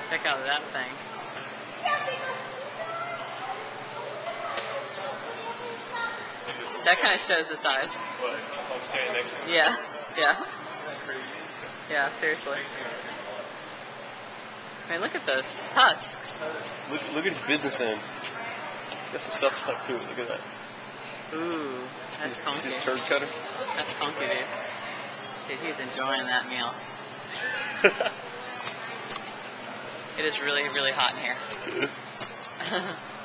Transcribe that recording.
Check out that thing. That kind of shows the size. What? If I'm standing next to him? Yeah, yeah. Yeah, seriously. I mean, look at those tusks. Look at his business end. Got some stuff stuck to it. Look at that. Ooh, that's funky. His turd cutter. That's funky, dude. Dude, he's enjoying that meal. It is really, really hot in here.